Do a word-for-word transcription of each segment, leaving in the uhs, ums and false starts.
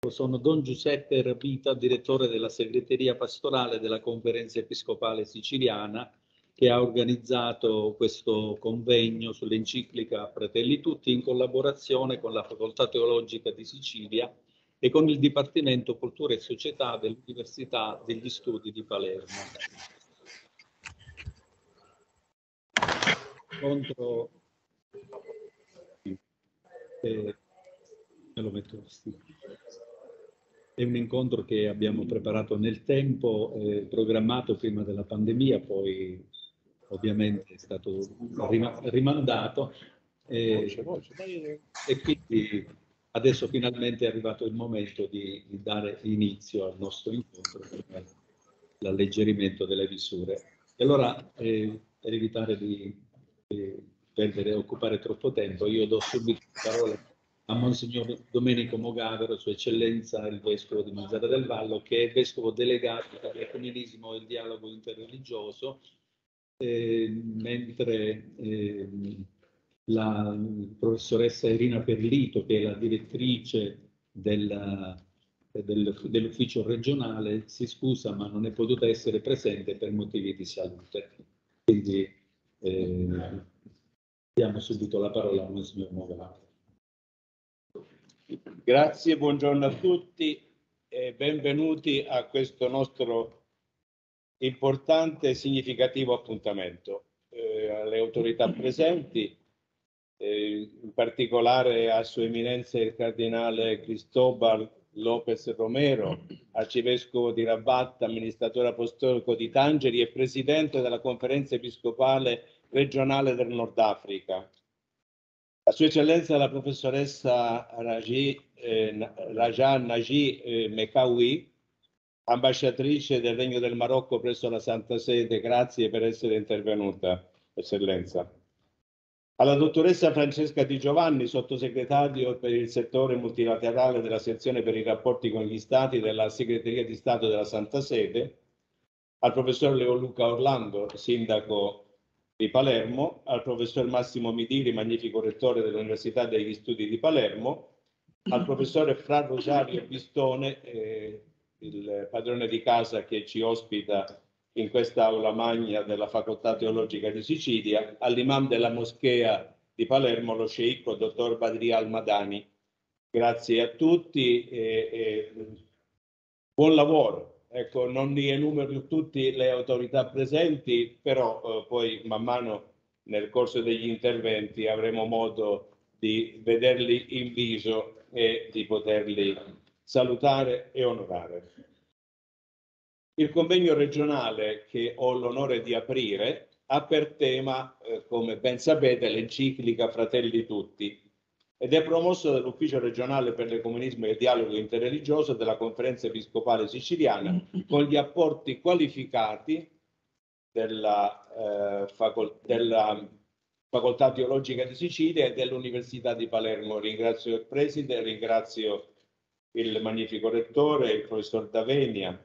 Sono Don Giuseppe Rapita, direttore della segreteria pastorale della Conferenza Episcopale Siciliana, che ha organizzato questo convegno sull'enciclica Fratelli Tutti in collaborazione con la Facoltà Teologica di Sicilia e con il Dipartimento Cultura e Società dell'Università degli Studi di Palermo. Contro... Eh, me lo metto È un incontro che abbiamo preparato nel tempo, eh, programmato prima della pandemia, poi ovviamente è stato rimandato eh, e quindi adesso finalmente è arrivato il momento di, di dare inizio al nostro incontro per l'alleggerimento delle misure. E allora, eh, per evitare di, di perdere, occupare troppo tempo, io do subito la parola a Monsignor Domenico Mogavero, Sua Eccellenza il Vescovo di Mazara del Vallo, che è Vescovo delegato per l'ecumenismo e il dialogo interreligioso, eh, mentre eh, la professoressa Irina Perlito, che è la direttrice del, del, dell'ufficio regionale, si scusa ma non è potuta essere presente per motivi di salute. Quindi eh, diamo subito la parola a Monsignor Mogavero. Grazie, buongiorno a tutti e benvenuti a questo nostro importante e significativo appuntamento. Eh, alle autorità presenti, eh, in particolare a Sua Eminenza il Cardinale Cristobal Lopez Romero, Arcivescovo di Rabat, amministratore apostolico di Tangeri e Presidente della Conferenza Episcopale Regionale del Nord Africa. A Sua Eccellenza la professoressa Raji, eh, Raja Naji eh, Mekawi, ambasciatrice del Regno del Marocco presso la Santa Sede, grazie per essere intervenuta, Eccellenza. Alla dottoressa Francesca Di Giovanni, sottosegretario per il settore multilaterale della sezione per i rapporti con gli Stati della Segreteria di Stato della Santa Sede, al professor Leo Luca Orlando, sindaco di Palermo, al professor Massimo Midiri, magnifico rettore dell'Università degli Studi di Palermo, al professore Fra Rosario Pistone, eh, il padrone di casa che ci ospita in questa aula magna della Facoltà Teologica di Sicilia, all'imam della moschea di Palermo, lo sceicco dottor Badri Al-Madani. Grazie a tutti e, e buon lavoro. Ecco, non li enumero tutte le autorità presenti, però eh, poi man mano nel corso degli interventi avremo modo di vederli in viso e di poterli salutare e onorare. Il convegno regionale che ho l'onore di aprire ha per tema, eh, come ben sapete, l'enciclica Fratelli Tutti, ed è promosso dall'Ufficio regionale per l'ecumenismo e il dialogo interreligioso della Conferenza Episcopale Siciliana con gli apporti qualificati della, eh, facol della Facoltà Teologica di Sicilia e dell'Università di Palermo. Ringrazio il Preside, ringrazio il magnifico Rettore, il Professor D'Avenia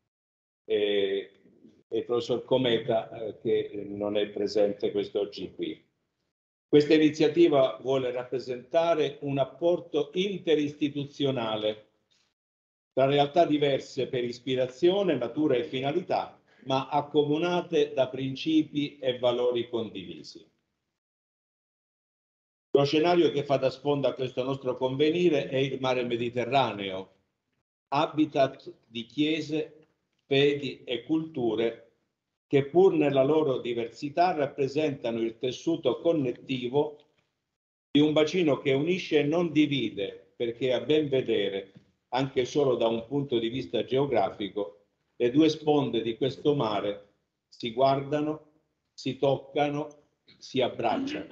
e, e il Professor Cometa, eh, che non è presente quest'oggi qui. Questa iniziativa vuole rappresentare un apporto interistituzionale tra realtà diverse per ispirazione, natura e finalità, ma accomunate da principi e valori condivisi. Lo scenario che fa da sponda a questo nostro convenire è il mare Mediterraneo, habitat di chiese, fedi e culture che pur nella loro diversità rappresentano il tessuto connettivo di un bacino che unisce e non divide, perché a ben vedere, anche solo da un punto di vista geografico, le due sponde di questo mare si guardano, si toccano, si abbracciano.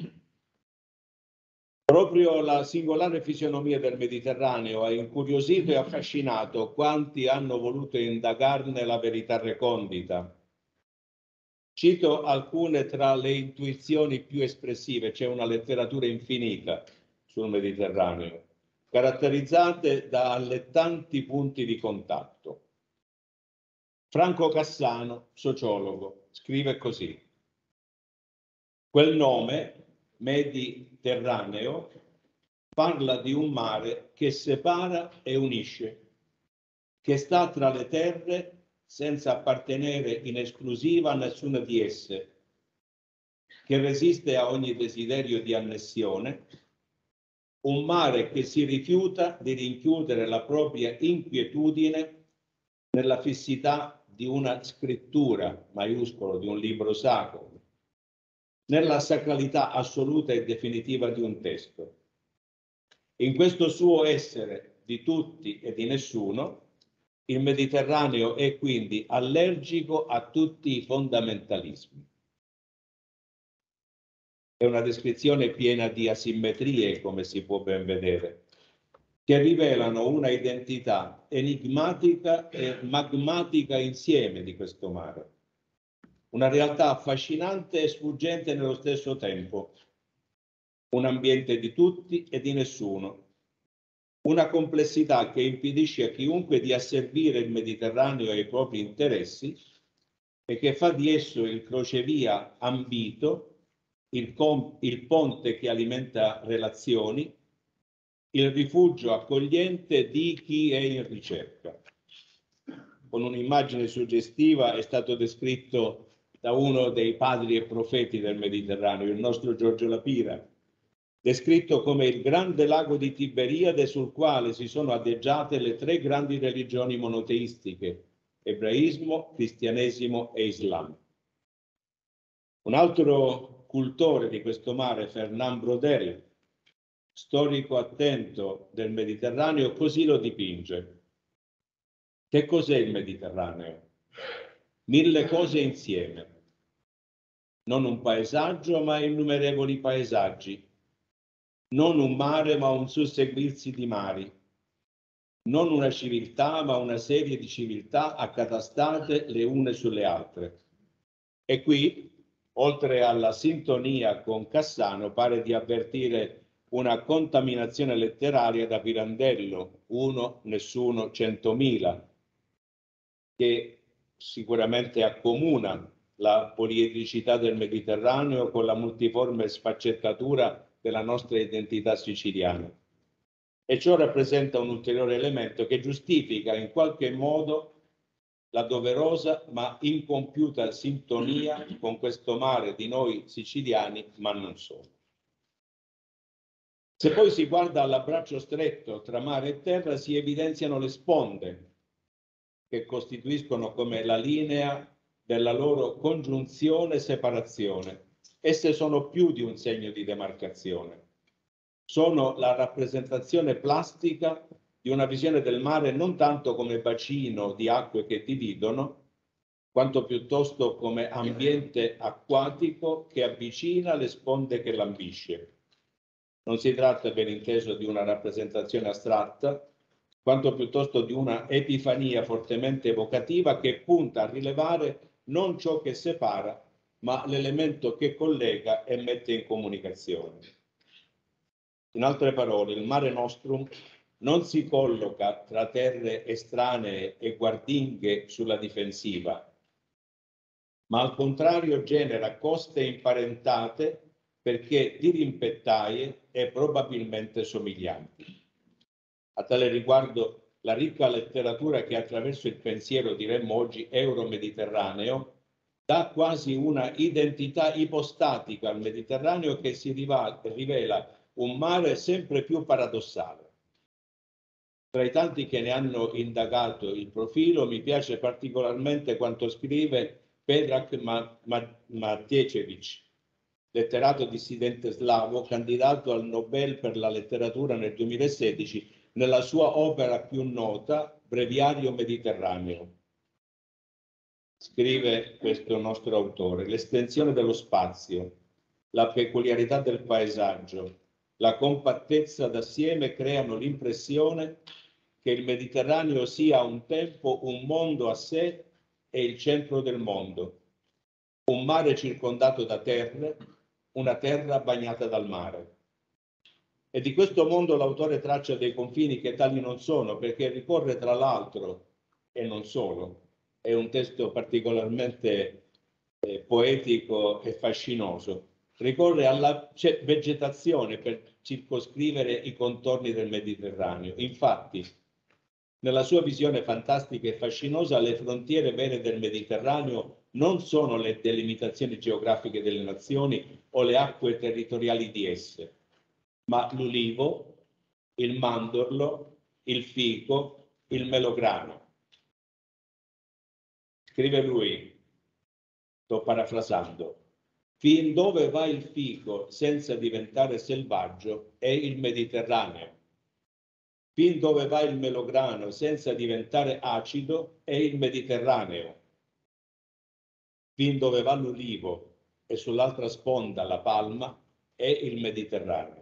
Proprio la singolare fisionomia del Mediterraneo ha incuriosito e affascinato quanti hanno voluto indagarne la verità recondita. Cito alcune tra le intuizioni più espressive, c'è una letteratura infinita sul Mediterraneo, caratterizzate da allettanti punti di contatto. Franco Cassano, sociologo, scrive così: quel nome, Mediterraneo, parla di un mare che separa e unisce, che sta tra le terre senza appartenere in esclusiva a nessuna di esse, che resiste a ogni desiderio di annessione, un mare che si rifiuta di rinchiudere la propria inquietudine nella fissità di una scrittura, maiuscolo, di un libro sacro, nella sacralità assoluta e definitiva di un testo. In questo suo essere di tutti e di nessuno, il Mediterraneo è quindi allergico a tutti i fondamentalismi. È una descrizione piena di asimmetrie, come si può ben vedere, che rivelano una identità enigmatica e magmatica insieme di questo mare. Una realtà affascinante e sfuggente nello stesso tempo. Un ambiente di tutti e di nessuno. Una complessità che impedisce a chiunque di asservire il Mediterraneo ai propri interessi e che fa di esso il crocevia ambito, il, il ponte che alimenta relazioni, il rifugio accogliente di chi è in ricerca. Con un'immagine suggestiva è stato descritto da uno dei padri e profeti del Mediterraneo, il nostro Giorgio La Pira, descritto come il grande lago di Tiberiade sul quale si sono adeggiate le tre grandi religioni monoteistiche, ebraismo, cristianesimo e islam. Un altro cultore di questo mare, Fernand Braudel, storico attento del Mediterraneo, così lo dipinge. Che cos'è il Mediterraneo? Mille cose insieme. Non un paesaggio, ma innumerevoli paesaggi. Non un mare, ma un susseguirsi di mari. Non una civiltà, ma una serie di civiltà accatastate le une sulle altre. E qui, oltre alla sintonia con Cassano, pare di avvertire una contaminazione letteraria da Pirandello, uno, nessuno, centomila, che sicuramente accomuna la poliedricità del Mediterraneo con la multiforme sfaccettatura della nostra identità siciliana. E ciò rappresenta un ulteriore elemento che giustifica in qualche modo la doverosa ma incompiuta sintonia con questo mare di noi siciliani, ma non solo. Se poi si guarda all'abbraccio stretto tra mare e terra, si evidenziano le sponde che costituiscono come la linea della loro congiunzione e separazione. Esse sono più di un segno di demarcazione. Sono la rappresentazione plastica di una visione del mare non tanto come bacino di acque che dividono, quanto piuttosto come ambiente acquatico che avvicina le sponde che lambisce. Non si tratta, ben inteso, di una rappresentazione astratta, quanto piuttosto di una epifania fortemente evocativa che punta a rilevare non ciò che separa, ma l'elemento che collega e mette in comunicazione. In altre parole, il Mare Nostrum non si colloca tra terre estranee e guardinghe sulla difensiva, ma al contrario genera coste imparentate perché dirimpettaie e probabilmente somiglianti. A tale riguardo, la ricca letteratura che attraverso il pensiero, diremmo oggi, euro-mediterraneo, dà quasi una identità ipostatica al Mediterraneo che si rivela un mare sempre più paradossale. Tra i tanti che ne hanno indagato il profilo, mi piace particolarmente quanto scrive Predrag Matjecevic, letterato dissidente slavo, candidato al Nobel per la letteratura nel duemilasedici, nella sua opera più nota, Breviario Mediterraneo. Scrive questo nostro autore: l'estensione dello spazio, la peculiarità del paesaggio, la compattezza d'assieme creano l'impressione che il Mediterraneo sia a un tempo un mondo a sé e il centro del mondo, un mare circondato da terre, una terra bagnata dal mare. E di questo mondo l'autore traccia dei confini che tali non sono, perché ricorre tra l'altro, e non solo, è un testo particolarmente eh, poetico e fascinoso, ricorre alla vegetazione per circoscrivere i contorni del Mediterraneo. Infatti, nella sua visione fantastica e fascinosa, le frontiere vere del Mediterraneo non sono le delimitazioni geografiche delle nazioni o le acque territoriali di esse, ma l'ulivo, il mandorlo, il fico, il melograno. Scrive lui, sto parafrasando, fin dove va il fico senza diventare selvaggio è il Mediterraneo. Fin dove va il melograno senza diventare acido è il Mediterraneo. Fin dove va l'ulivo e sull'altra sponda la palma è il Mediterraneo.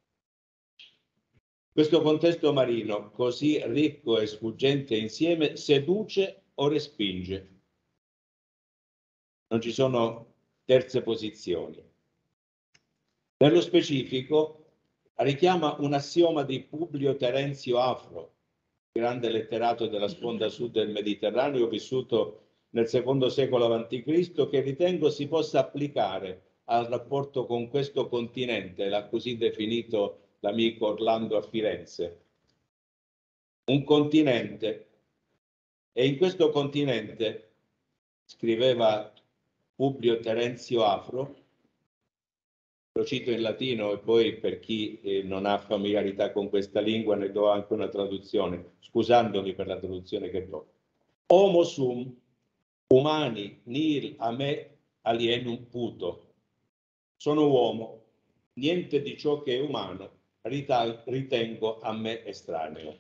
Questo contesto marino, così ricco e sfuggente insieme, seduce o respinge. Non ci sono terze posizioni. Nello specifico, richiama un assioma di Publio Terenzio Afro, grande letterato della sponda sud del Mediterraneo, vissuto nel secondo secolo avanti Cristo, che ritengo si possa applicare al rapporto con questo continente, l'ha così definito l'amico Orlando a Firenze. Un continente, e in questo continente, scriveva Publio Terenzio Afro, lo cito in latino e poi per chi eh, non ha familiarità con questa lingua ne do anche una traduzione, scusandomi per la traduzione che do. Homo sum, umani nihil a me alienum puto. Sono uomo, niente di ciò che è umano ritengo a me estraneo.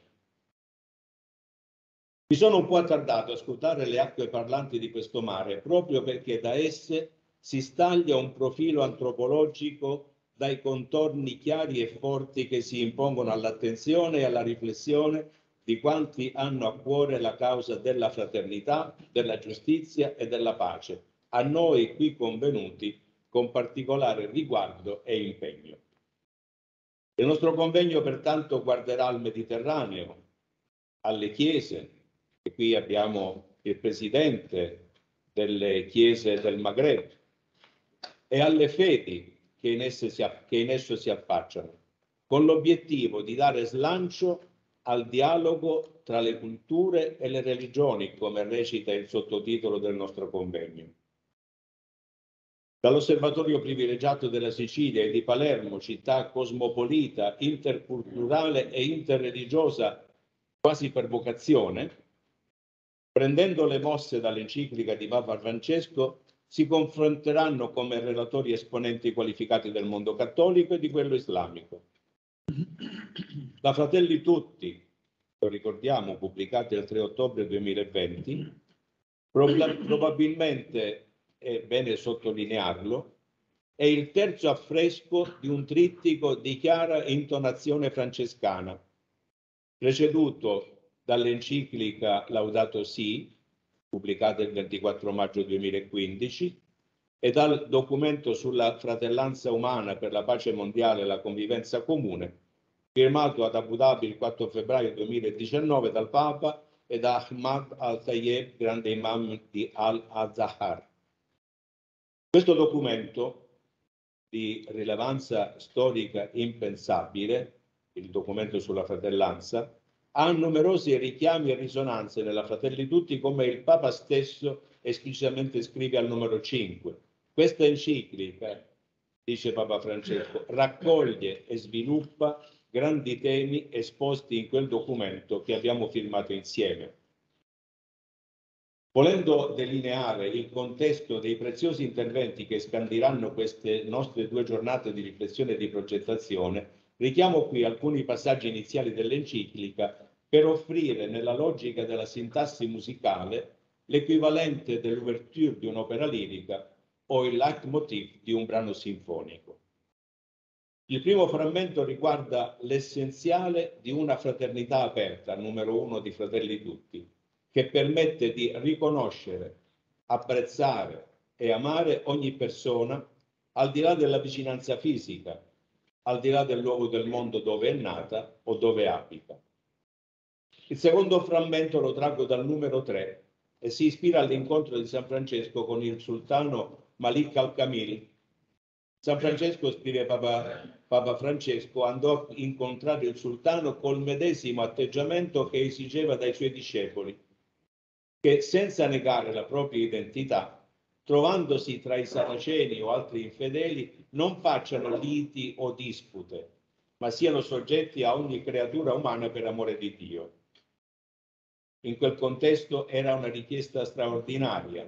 Mi sono un po' attardato a scrutare le acque parlanti di questo mare, proprio perché da esse si staglia un profilo antropologico dai contorni chiari e forti che si impongono all'attenzione e alla riflessione di quanti hanno a cuore la causa della fraternità, della giustizia e della pace, a noi qui convenuti con particolare riguardo e impegno. Il nostro convegno pertanto guarderà al Mediterraneo, alle chiese, e qui abbiamo il presidente delle chiese del Maghreb, e alle fedi che in, esse si, che in esso si affacciano, con l'obiettivo di dare slancio al dialogo tra le culture e le religioni, come recita il sottotitolo del nostro convegno. Dall'osservatorio privilegiato della Sicilia e di Palermo, città cosmopolita, interculturale e interreligiosa quasi per vocazione, prendendo le mosse dall'enciclica di Papa Francesco, si confronteranno come relatori esponenti qualificati del mondo cattolico e di quello islamico. Da Fratelli Tutti, lo ricordiamo, pubblicati il tre ottobre duemilaventi, prob- probabilmente, è bene sottolinearlo, è il terzo affresco di un trittico di chiara intonazione francescana, preceduto dall'enciclica Laudato Si, pubblicata il ventiquattro maggio duemilaquindici, e dal documento sulla fratellanza umana per la pace mondiale e la convivenza comune, firmato ad Abu Dhabi il quattro febbraio duemiladiciannove dal Papa e da Ahmad al-Tayyeb, grande imam di Al-Azhar. Questo documento di rilevanza storica impensabile, il documento sulla fratellanza, ha numerosi richiami e risonanze nella Fratelli Tutti, come il Papa stesso esplicitamente scrive al numero cinque. Questa enciclica, dice Papa Francesco, raccoglie e sviluppa grandi temi esposti in quel documento che abbiamo firmato insieme. Volendo delineare il contesto dei preziosi interventi che scandiranno queste nostre due giornate di riflessione e di progettazione, richiamo qui alcuni passaggi iniziali dell'enciclica per offrire, nella logica della sintassi musicale, l'equivalente dell'ouverture di un'opera lirica o il leitmotiv di un brano sinfonico. Il primo frammento riguarda l'essenziale di una fraternità aperta, numero uno di Fratelli Tutti, che permette di riconoscere, apprezzare e amare ogni persona al di là della vicinanza fisica, al di là del luogo del mondo dove è nata o dove abita. Il secondo frammento lo traggo dal numero tre e si ispira all'incontro di San Francesco con il sultano Malik al-Kamil, San Francesco, scrive Papa, Papa Francesco, andò a incontrare il sultano col medesimo atteggiamento che esigeva dai suoi discepoli, che senza negare la propria identità, trovandosi tra i saraceni o altri infedeli, non facciano liti o dispute, ma siano soggetti a ogni creatura umana per amore di Dio. In quel contesto era una richiesta straordinaria.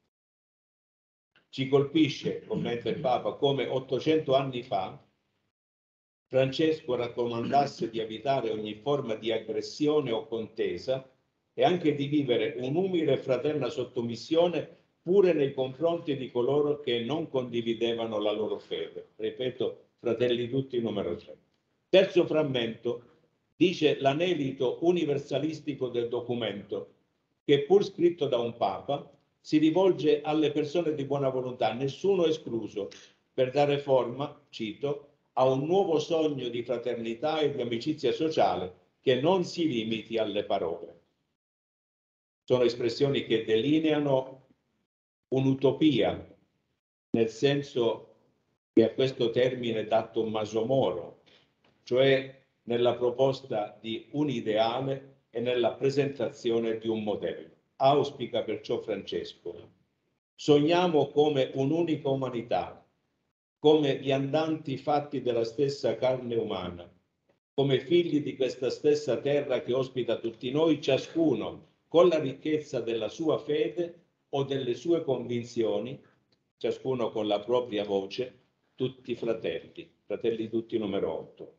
Ci colpisce, commenta il Papa, come ottocento anni fa Francesco raccomandasse di evitare ogni forma di aggressione o contesa e anche di vivere un'umile e fraterna sottomissione pure nei confronti di coloro che non condividevano la loro fede. Ripeto, fratelli tutti, numero tre. Terzo frammento dice l'anelito universalistico del documento, che pur scritto da un Papa, si rivolge alle persone di buona volontà, nessuno escluso, per dare forma, cito, a un nuovo sogno di fraternità e di amicizia sociale che non si limiti alle parole. Sono espressioni che delineano un'utopia, nel senso che a questo termine è dato Tommaso Moro, cioè nella proposta di un ideale e nella presentazione di un modello. Auspica perciò Francesco: sogniamo come un'unica umanità, come viandanti fatti della stessa carne umana, come figli di questa stessa terra che ospita tutti noi, ciascuno con la ricchezza della sua fede o delle sue convinzioni, ciascuno con la propria voce, tutti fratelli, fratelli tutti numero otto.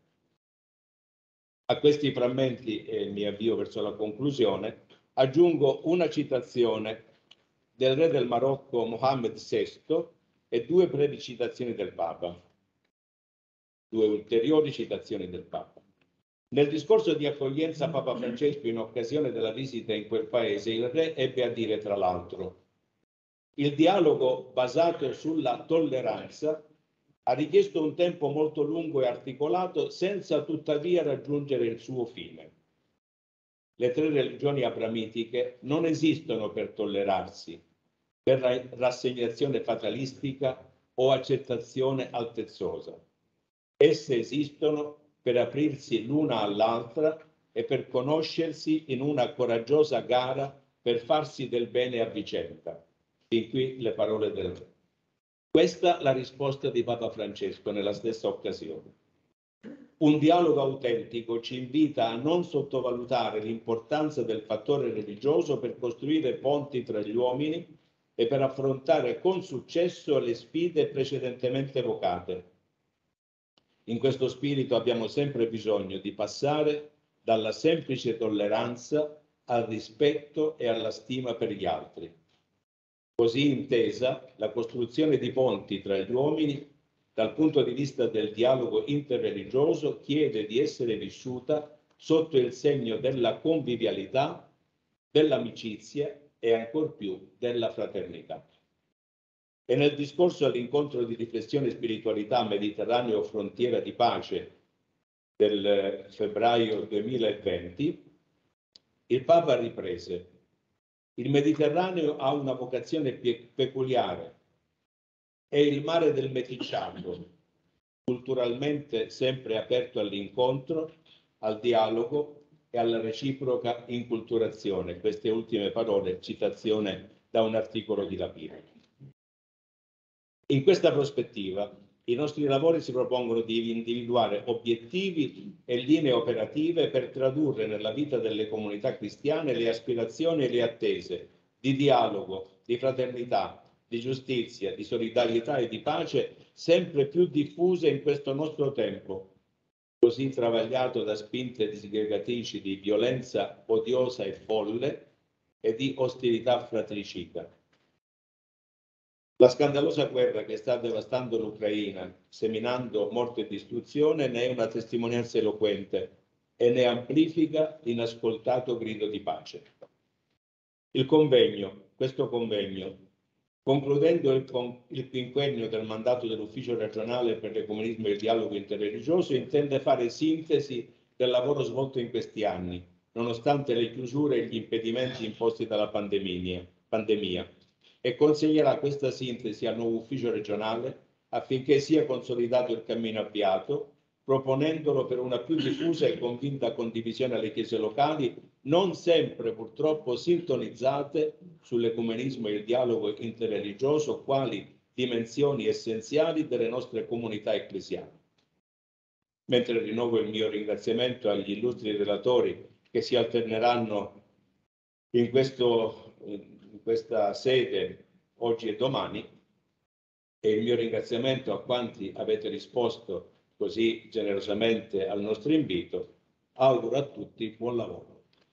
A questi frammenti, e mi avvio verso la conclusione, aggiungo una citazione del re del Marocco Mohammed sesto e due brevi citazioni del Papa, due ulteriori citazioni del Papa. Nel discorso di accoglienza a Papa Francesco in occasione della visita in quel paese, il re ebbe a dire, tra l'altro: il dialogo basato sulla tolleranza ha richiesto un tempo molto lungo e articolato senza tuttavia raggiungere il suo fine. Le tre religioni abramitiche non esistono per tollerarsi, per rassegnazione fatalistica o accettazione altezzosa. Esse esistono per aprirsi l'una all'altra e per conoscersi in una coraggiosa gara per farsi del bene a vicenda. Fin qui le parole del re. Questa la risposta di Papa Francesco nella stessa occasione. Un dialogo autentico ci invita a non sottovalutare l'importanza del fattore religioso per costruire ponti tra gli uomini e per affrontare con successo le sfide precedentemente evocate. In questo spirito abbiamo sempre bisogno di passare dalla semplice tolleranza al rispetto e alla stima per gli altri. Così intesa, la costruzione di ponti tra gli uomini, dal punto di vista del dialogo interreligioso, chiede di essere vissuta sotto il segno della convivialità, dell'amicizia e ancor più della fraternità. E nel discorso all'incontro di riflessione e spiritualità Mediterraneo Frontiera di Pace del febbraio duemilaventi, il Papa riprese: il Mediterraneo ha una vocazione peculiare, è il mare del meticciato, culturalmente sempre aperto all'incontro, al dialogo e alla reciproca inculturazione. Queste ultime parole, citazione da un articolo di Lapide. In questa prospettiva, i nostri lavori si propongono di individuare obiettivi e linee operative per tradurre nella vita delle comunità cristiane le aspirazioni e le attese di dialogo, di fraternità, di giustizia, di solidarietà e di pace sempre più diffuse in questo nostro tempo, così travagliato da spinte disgregatrici di violenza odiosa e folle e di ostilità fratricida. La scandalosa guerra che sta devastando l'Ucraina, seminando morte e distruzione, ne è una testimonianza eloquente e ne amplifica l'inascoltato grido di pace. Il convegno, questo convegno, concludendo il, con, il quinquennio del mandato dell'Ufficio regionale per l'ecumenismo e il dialogo interreligioso, intende fare sintesi del lavoro svolto in questi anni, nonostante le chiusure e gli impedimenti imposti dalla pandemia, pandemia e consegnerà questa sintesi al nuovo ufficio regionale affinché sia consolidato il cammino avviato, proponendolo per una più diffusa e convinta condivisione alle chiese locali, non sempre purtroppo sintonizzate sull'ecumenismo e il dialogo interreligioso quali dimensioni essenziali delle nostre comunità ecclesiali. Mentre rinnovo il mio ringraziamento agli illustri relatori che si alterneranno in, questo, in questa sede oggi e domani, e il mio ringraziamento a quanti avete risposto così generosamente al nostro invito, auguro a tutti buon lavoro.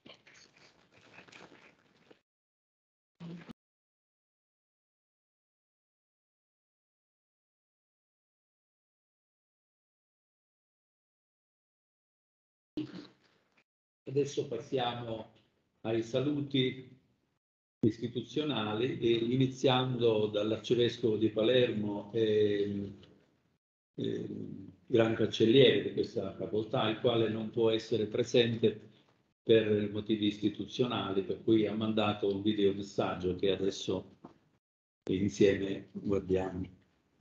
Adesso passiamo ai saluti istituzionali, e iniziando dall'Arcivescovo di Palermo e, e Gran Cancelliere di questa facoltà, il quale non può essere presente per motivi istituzionali, per cui ha mandato un videomessaggio che adesso insieme guardiamo.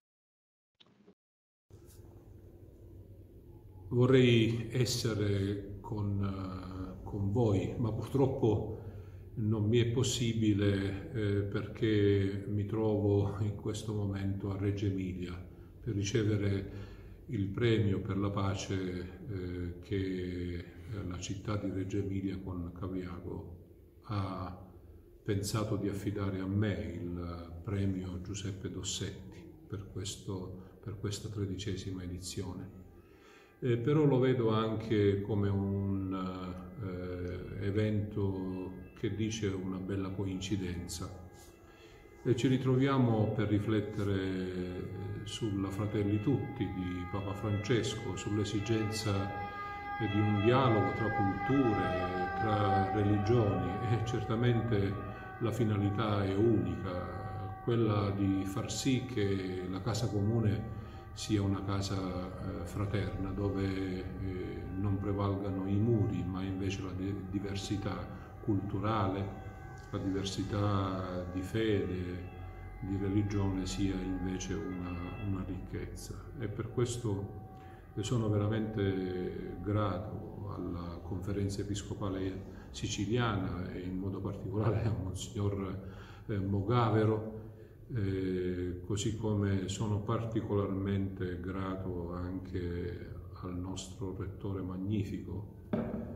Vorrei essere con, con voi, ma purtroppo non mi è possibile eh, perché mi trovo in questo momento a Reggio Emilia per ricevere il premio per la pace eh, che la città di Reggio Emilia con Caviago ha pensato di affidare a me, il premio Giuseppe Dossetti, per, questo, per questa tredicesima edizione. Eh, però lo vedo anche come un eh, evento che dice una bella coincidenza. E ci ritroviamo per riflettere sulla Fratelli Tutti di Papa Francesco, sull'esigenza di un dialogo tra culture, tra religioni, e certamente la finalità è unica, quella di far sì che la casa comune sia una casa eh, fraterna, dove eh, non prevalgano i muri, ma invece la diversità culturale, la diversità di fede, di religione sia invece una, una ricchezza. E per questo sono veramente grato alla Conferenza Episcopale Siciliana e in modo particolare a Monsignor eh, Mogavero, Eh, così come sono particolarmente grato anche al nostro rettore magnifico,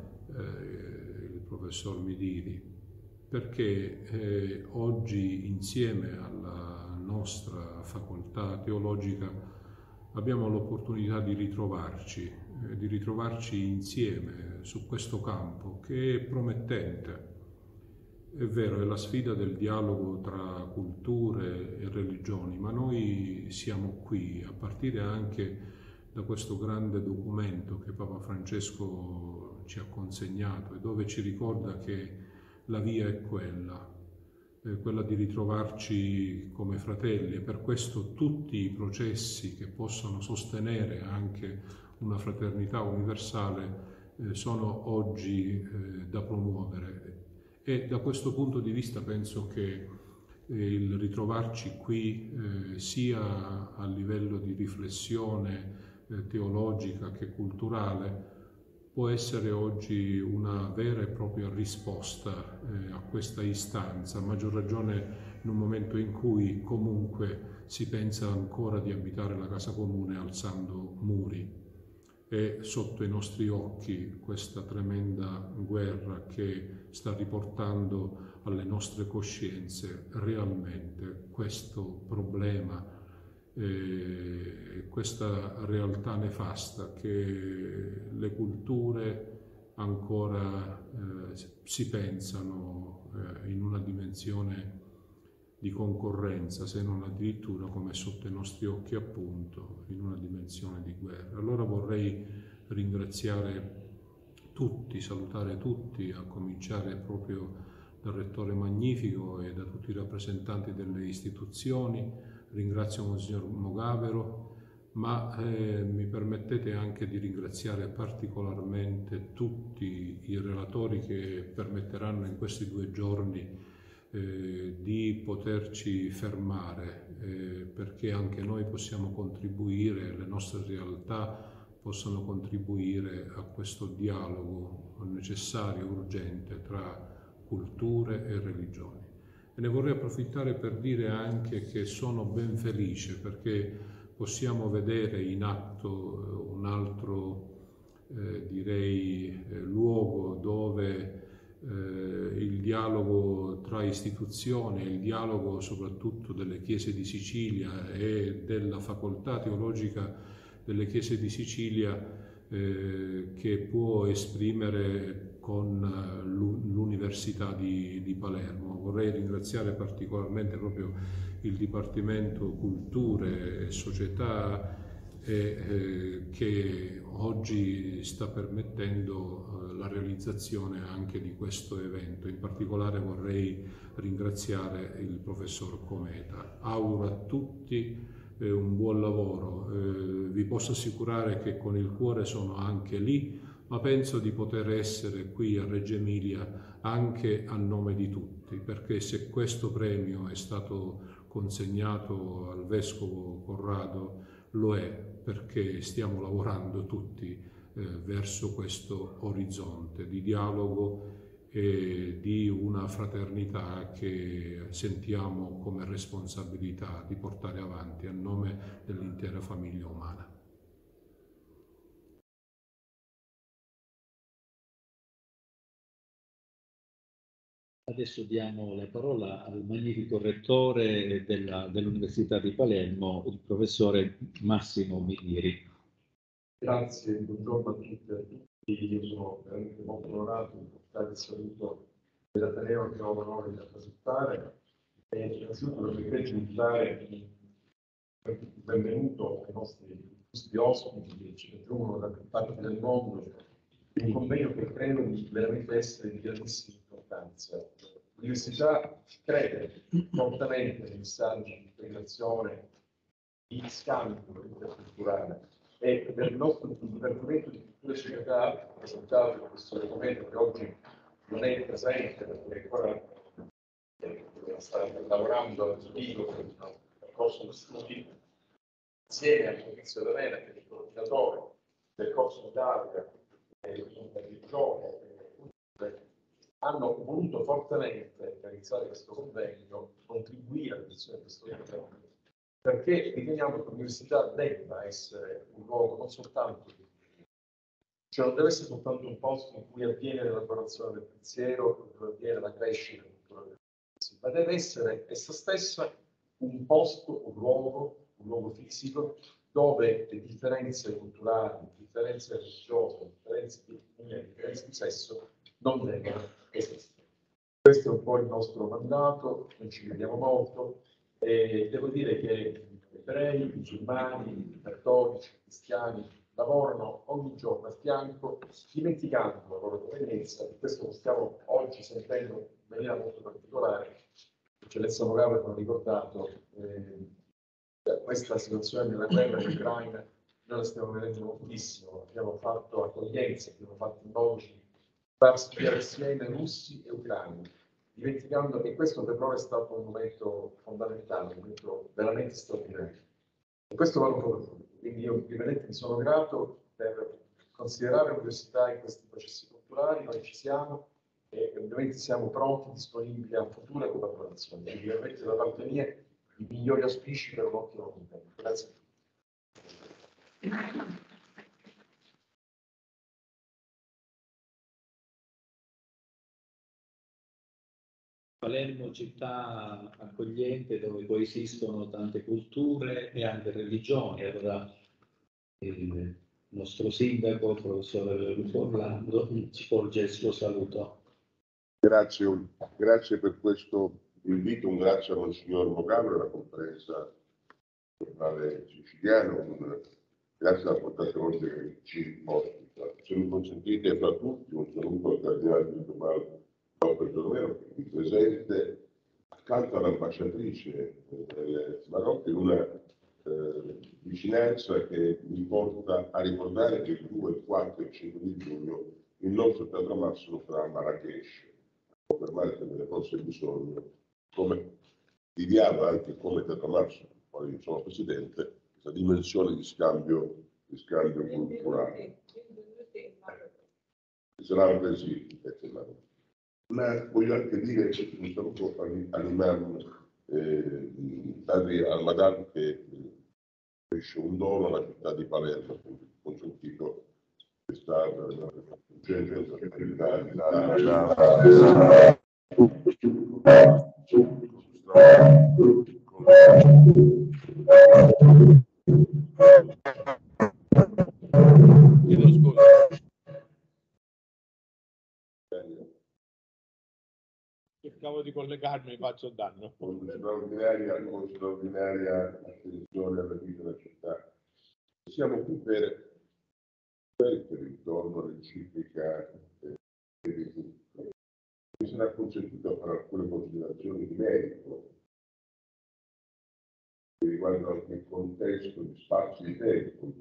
eh, il professor Midiri, perché eh, oggi insieme alla nostra facoltà teologica abbiamo l'opportunità di ritrovarci, eh, di ritrovarci insieme su questo campo che è promettente. È vero, è la sfida del dialogo tra culture e religioni, ma noi siamo qui a partire anche da questo grande documento che Papa Francesco ci ha consegnato e dove ci ricorda che la via è quella, è quella di ritrovarci come fratelli, e per questo tutti i processi che possono sostenere anche una fraternità universale eh, sono oggi eh, da promuovere. E da questo punto di vista penso che eh, il ritrovarci qui eh, sia a livello di riflessione eh, teologica che culturale può essere oggi una vera e propria risposta eh, a questa istanza, a maggior ragione in un momento in cui comunque si pensa ancora di abitare la casa comune alzando muri. È sotto i nostri occhi questa tremenda guerra che sta riportando alle nostre coscienze realmente questo problema, eh, questa realtà nefasta che le culture ancora eh, si pensano eh, in una dimensione di concorrenza, se non addirittura, come sotto i nostri occhi appunto, in una dimensione di guerra. Allora vorrei ringraziare tutti, salutare tutti, a cominciare proprio dal Rettore Magnifico e da tutti i rappresentanti delle istituzioni. Ringrazio Monsignor Mogavero, ma eh, mi permettete anche di ringraziare particolarmente tutti i relatori che permetteranno in questi due giorni eh, di poterci fermare, eh, perché anche noi possiamo contribuire, le nostre realtà possano contribuire a questo dialogo necessario, urgente tra culture e religioni. E ne vorrei approfittare per dire anche che sono ben felice perché possiamo vedere in atto un altro Eh, direi eh, luogo dove eh, il dialogo tra istituzioni, il dialogo soprattutto delle chiese di Sicilia e della facoltà teologica delle chiese di Sicilia eh, che può esprimere con l'Università di, di Palermo. Vorrei ringraziare particolarmente proprio il Dipartimento Culture e Società e, eh, che oggi sta permettendo eh, la realizzazione anche di questo evento. In particolare vorrei ringraziare il professor Cometa. Auguro a tutti eh, un buon lavoro. Eh, vi posso assicurare che con il cuore sono anche lì, ma penso di poter essere qui a Reggio Emilia anche a nome di tutti, perché se questo premio è stato consegnato al Vescovo Corrado lo è perché stiamo lavorando tutti eh, verso questo orizzonte di dialogo e di una fraternità che sentiamo come responsabilità di portare avanti a nome dell'intera famiglia umana. Adesso diamo la parola al magnifico rettore della, dell'Università di Palermo, il professore Massimo Miglieri. Grazie, buongiorno a tutti e a tutti. Io sono veramente molto onorato di portare il saluto dell'Ateneo che ho l'onore di rappresentare e innanzitutto lo permetto di dare un benvenuto ai nostri ospiti che ci raggiungono da più parti del mondo in un convegno che credo di veramente essere di grandissima importanza. L'università crede fortemente nei messaggi di integrazione, di scambio interculturale e per il nostro dipartimento di cultura e società, presentato in questo documento che oggi non è presente perché ancora eh, sta lavorando al Vigo per un percorso di studi insieme al Maurizio D'Avena, che è il coordinatore del corso d'Italia e della religione, hanno voluto fortemente realizzare questo convegno, contribuire all'edizione di questo convegno, perché riteniamo che l'università debba essere un luogo non soltanto di cioè non deve essere soltanto un posto in cui avviene l'elaborazione del pensiero, dove avviene la crescita culturale, ma deve essere essa stessa un posto, un luogo, un luogo fisico, dove le differenze culturali, differenze religiose, differenze di etnia, differenze di sesso non devono esistere. Questo è un po' il nostro mandato, noi ci crediamo molto e devo dire che ebrei, musulmani, cattolici, cristiani lavorano ogni giorno a fianco, dimenticando la loro provenienza, e questo lo stiamo oggi sentendo in maniera molto particolare. Eccellenza Mogavero hanno ricordato eh, questa situazione della guerra in Ucraina, noi la stiamo vedendo moltissimo, abbiamo fatto accoglienza, abbiamo fatto in modo di far studiare assieme russi e ucraini, dimenticando che questo per loro è stato un momento fondamentale, un momento veramente straordinario. E questo va proprio. Quindi io ovviamente mi sono grato per considerare l'università in questi processi culturali, noi ci siamo e ovviamente siamo pronti, disponibili a future collaborazioni. Quindi veramente da parte mia i migliori auspici per un ottimo convegno. Grazie a tutti. Palermo città accogliente dove coesistono tante culture e anche religioni. Allora il nostro sindaco, il professore Lupo Orlando, ci porge il suo saluto. Grazie, grazie per questo invito, un grazie a Monsignor Mogavero e alla conferenza regionale siciliana, un grazie alla Fondazione che ci ospita. Se mi consentite fra tutti un saluto al cardinale di Tommaso Lopez Romero, che è qui presente, accanto all'ambasciatrice delle Marocco, in una eh, vicinanza che mi porta a ricordare che il due, il quattro e il cinque di giugno il nostro Teatro Massimo sarà a Marrakech. Confermare che me ne fosse bisogno, come viviamo anche come Teatro Marzo, poi sono presidente, questa dimensione di scambio, di scambio culturale. Sarà così, ma voglio anche dire che un saluto all'imam eh, Adri Al-Madan che fece un dono alla città di Palermo, consentito questa cercavo di collegarmi, faccio danno. Con straordinaria, con straordinaria attenzione alla vita della città. Siamo qui per per il ritorno all'enciclica eh, mi sarà consentito fare alcune considerazioni di merito che riguardano anche il contesto di spazio di tempo.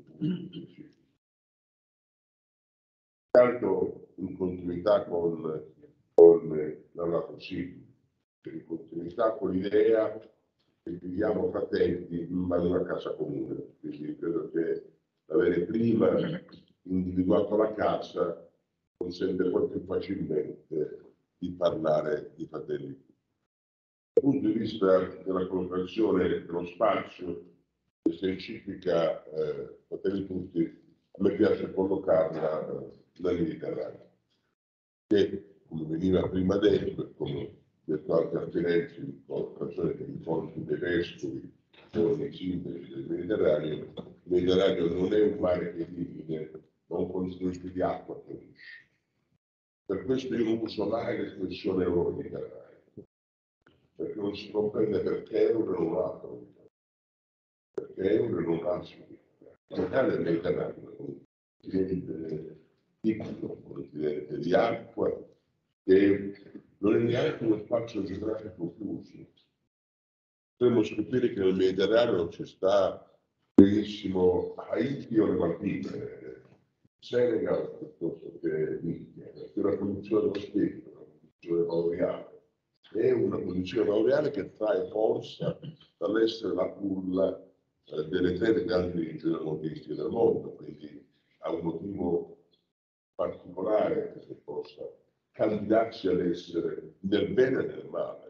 Tanto in continuità con, con la Natosì, in continuità con l'idea che viviamo fratelli ma in una casa comune. Quindi credo che avere prima individuato la casa consente poi più facilmente di parlare di fratelli. Dal punto di vista della collocazione dello spazio, questa enciclica eh, Fratelli Tutti, a me piace collocarla eh, nel Mediterraneo, che come veniva prima detto, e come detto anche a Firenze, in occasione degli incontri dei vescovi con i sindaci del Mediterraneo, il Mediterraneo non è un mare che divide, ma un contenuto di acqua che unisce. Per questo io non uso mai l'espressione Euro-Mediterraneo, perché non si comprende perché euro non ha Mediterraneo, perché euro non ha L'Italia è il Mediterraneo, un continente piccolo, un continente di acqua, che non è neanche uno spazio geografico chiuso. Potremmo scoprire che nel Mediterraneo ci sta benissimo Haiti o le Maldive, Senegal piuttosto che l'India, è una condizione dello spirito, una condizione valoriale. È una condizione valoriale che trae forza dall'essere la culla eh, delle tre grandi religioni monoteistiche del mondo, quindi ha un motivo particolare che possa candidarsi ad essere nel bene e nel male.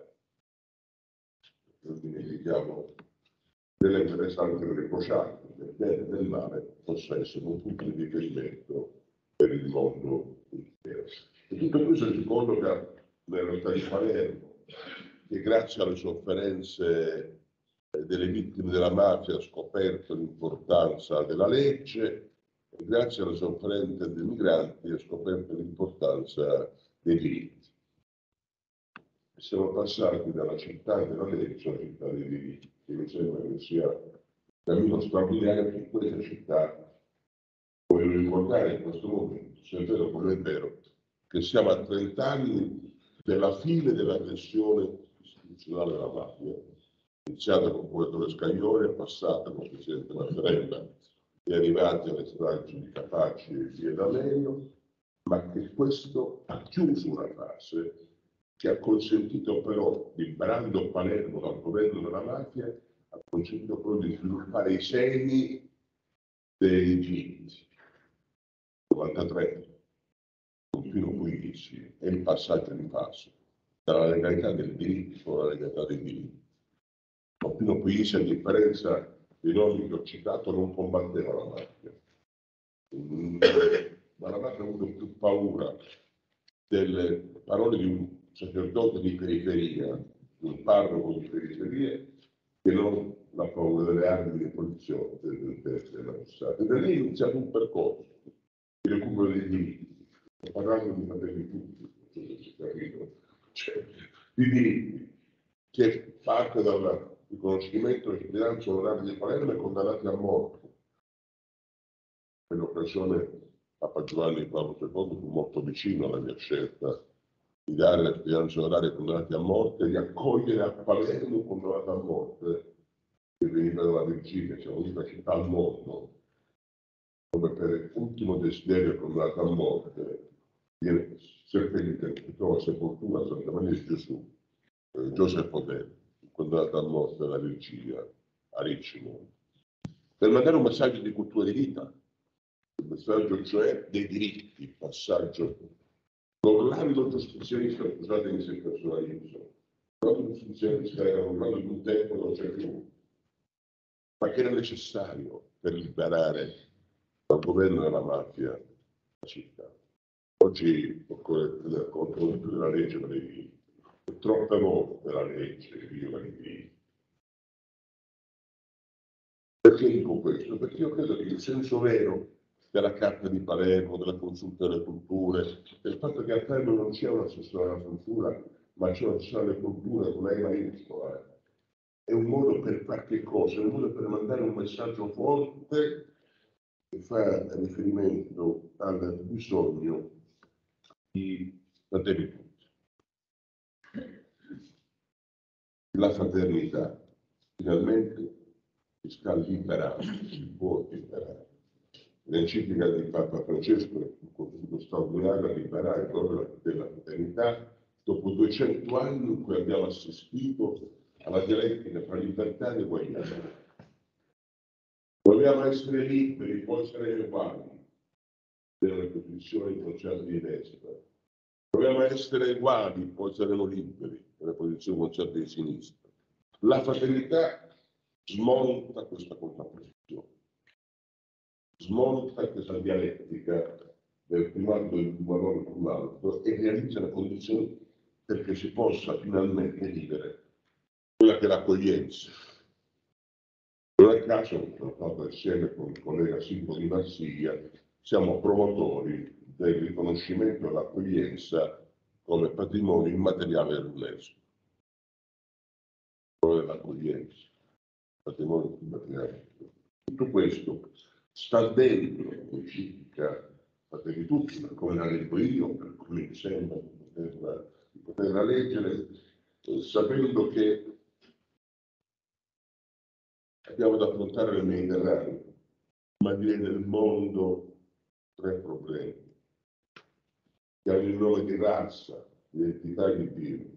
Non dimentichiamo delle interessanti riposate, nel bene e nel male possa essere un punto di riferimento per il mondo intero. E tutto questo si colloca nella realtà di Palermo, che grazie alle sofferenze delle vittime della mafia ha scoperto l'importanza della legge e grazie alle sofferenze dei migranti ha scoperto l'importanza dei diritti. Siamo passati dalla città della legge alla città dei diritti, che mi sembra che sia un cammino straordinario che questa città, voglio ricordare in questo momento, se è vero come è vero, che siamo a trent'anni della fine dell'aggressione istituzionale della mafia, iniziata con Procuratore Scaglione, passata con il Presidente Mattarella e arrivati alle stragi di Capaci e via D'Amelio, ma che questo ha chiuso una fase che ha consentito però, liberando Palermo dal governo della mafia, ha consentito però di sviluppare i semi dei diritti. novantatré, confino quindici, è il passaggio di passo, dalla legalità del diritto alla legalità dei diritti. Confino quindici, a differenza dei nomi che ho citato, non combatteva la mafia. Ma la mafia ha avuto più paura delle parole di un sacerdote di periferia, un parroco di periferia, che non la paura delle armi dei poliziotti del test della Mossad. E da lì è iniziato un percorso di recupero dei diritti. Sto parlando di fratelli tutti, cioè, di diritti, che parte dal riconoscimento del bilancio onorario di Palermo e condannati a morte. In l'occasione Papa Giovanni Paolo secondo fu molto vicino alla mia scelta di dare la speranza oraria condannati a morte e di accogliere a Palermo condannato a morte, che veniva dalla Virginia, siamo l'unica città al mondo dove per ultimo desiderio condannato a morte viene seppellito in la sepoltura a Santa Maria di Gesù, eh, Joseph Potel, condannato a morte dalla Virginia, a Richmond, per mandare un messaggio di cultura di vita, il messaggio cioè dei diritti, il passaggio. L'Orlando giustizialista, scusatemi se personalizzo, l'Orlando giustizialista era un Orlando di un tempo non c'è più, ma che era necessario per liberare dal governo della mafia la città. Oggi occorre tenere conto della legge per i figli. Troppe volte la legge viola i diritti. Perché dico questo? Perché io credo che il senso vero della Carta di Palermo, della consulta delle culture, del fatto che a Palermo non c'è un assessore alla cultura, ma c'è un assessore alle culture con lei maiuscola, è un modo per fare che cosa? È un modo per mandare un messaggio forte che fa riferimento al bisogno di fratelli tutti. La fraternità finalmente si sta liberando, si può liberare. L'enciclica di Papa Francesco è un contributo straordinario a liberare proprio della fraternità dopo duecento anni in cui abbiamo assistito alla dialettica tra libertà e uguaglianza. Vogliamo essere liberi, poi essere uguali nelle posizioni in concerti di destra. Vogliamo essere uguali, poi saremo liberi nelle posizioni in concerti di sinistra. La fraternità smonta questa contrapposizione, smonta questa dialettica del primato del valore sull'altro e realizza le condizioni perché si possa finalmente vivere quella che è l'accoglienza. Non a caso, ho fatto insieme con il collega Silvio Di Marsiglia, siamo promotori del riconoscimento dell'accoglienza come patrimonio immateriale dell'UNESCO. L'accoglienza, patrimonio immateriale. Tutto questo sta dentro l'enciclica Fratelli Tutti, come la leggo io, per come mi sembra di poterla, di poterla leggere, eh, sapendo che abbiamo da affrontare nel Mediterraneo, ma direi nel mondo, tre problemi che hanno il nome di razza, di identità e di virus.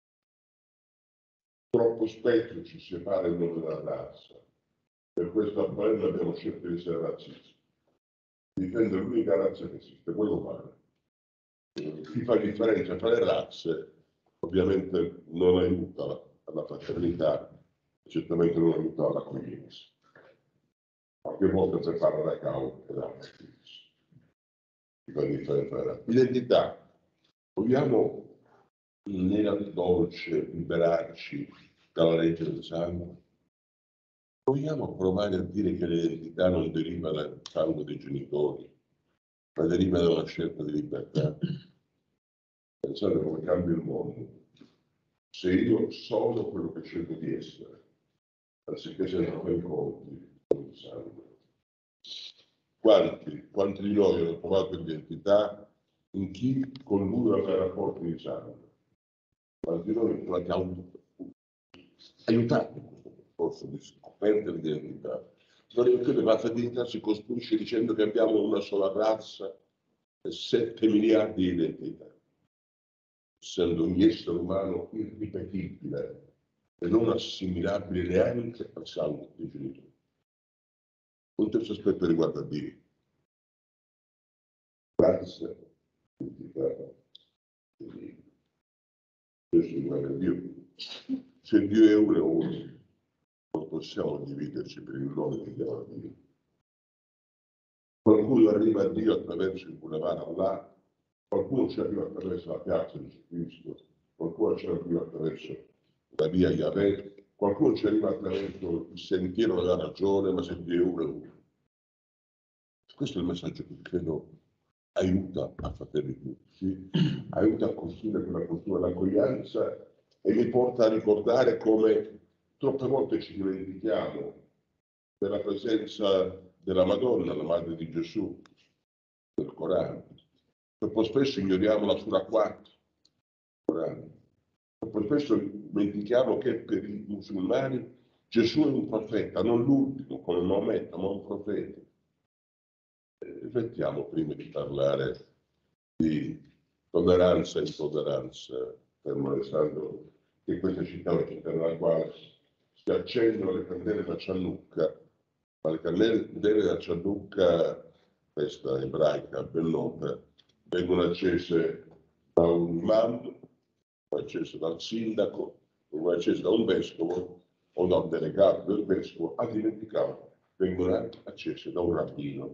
Troppo spesso ci separa il nome della razza, per questo a Palermo abbiamo scelto di essere razzisti, difendere l'unica razza che esiste, quella umana. Chi fa differenza tra le razze ovviamente non aiuta la, la fraternità, certamente non aiuta l'accoglienza. Qualche volta prepara la causa e la chi fa differenza tra le razze. Identità. Vogliamo nella dolce liberarci dalla legge del sangue? Vogliamo provare a dire che l'identità non deriva dal sangue dei genitori, ma deriva da una scelta di libertà? Pensate come cambia il mondo se io sono quello che scelgo di essere, anziché essere quei conti con il sangue. Quanti, quanti di noi hanno provato l'identità in chi con lui aveva rapporti di sangue? Quanti di noi sono stati aiutati in questo percorso di scoperta dell'identità? Non è che la fraternità si costruisce dicendo che abbiamo una sola razza e sette miliardi di identità, essendo ogni essere umano irripetibile e non assimilabile neanche al sangue dei genitori. Un terzo aspetto riguarda Dio. Razza, identità e Dio. Questo riguarda Dio. Se Dio è uno e uno, non possiamo dividerci per il nome che diamo a Dio. Qualcuno arriva a Dio attraverso il boulevard Allah, qualcuno ci arriva attraverso la piazza di Gesù Cristo, qualcuno ci arriva attraverso la via Yahweh, qualcuno ci arriva attraverso il sentiero della ragione, ma se Dio è uno e uno. Questo è il messaggio che credo aiuta a fratelli tutti, aiuta a costruire quella cultura dell'accoglienza e mi porta a ricordare come troppe volte ci dimentichiamo della presenza della Madonna, la Madre di Gesù, nel Corano. Troppo spesso ignoriamo la Sura quattro del Corano. Troppo spesso dimentichiamo che per i musulmani Gesù è un profeta, non l'ultimo come Maometto, ma un profeta. Riflettiamo prima di parlare di tolleranza e intolleranza, fermo Alessandro, che questa città è una città nella quale si accendono le candele da Ciannucca, ma le candele da Ciannucca, questa ebraica ben nota, vengono accese da un imam, vengono accese dal sindaco, vengono accese da un vescovo o da un delegato del vescovo, a dimenticare, vengono accese da un rabbino.